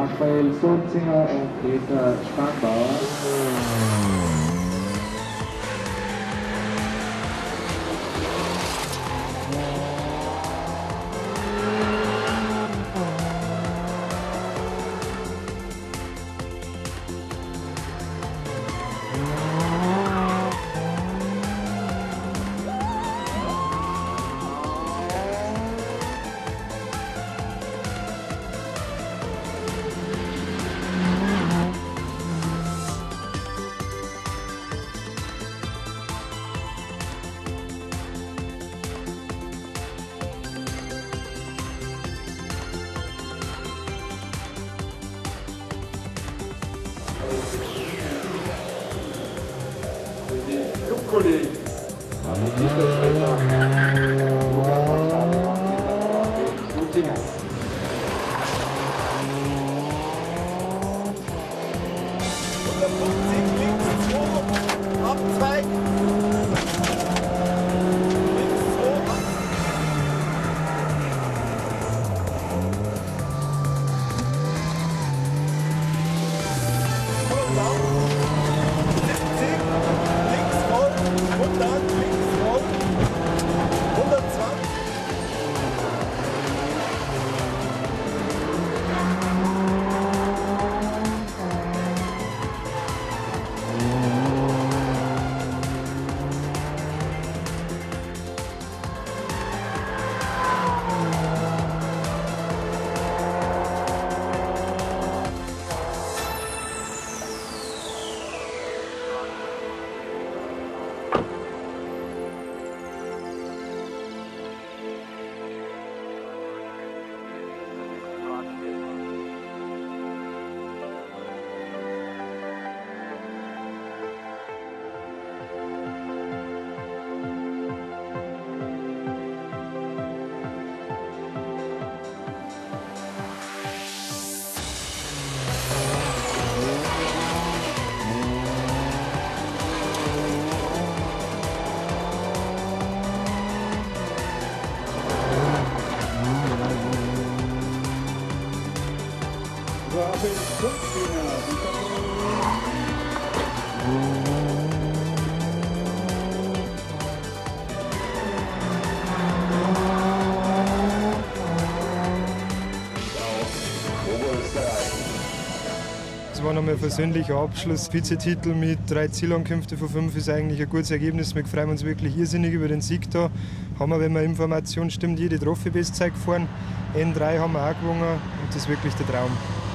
Raphael Sulzinger und Peter Spanbauer. Kollegen. Abzweig. Es war nochmal ein versöhnlicher Abschluss. Vizetitel mit 3 Zielankünften von 5 ist eigentlich ein gutes Ergebnis. Wir freuen uns wirklich irrsinnig über den Sieg da. Haben wir, wenn man Information stimmt, jede Trophy-Bestzeit gefahren. N3 haben wir auch gewonnen und das ist wirklich der Traum.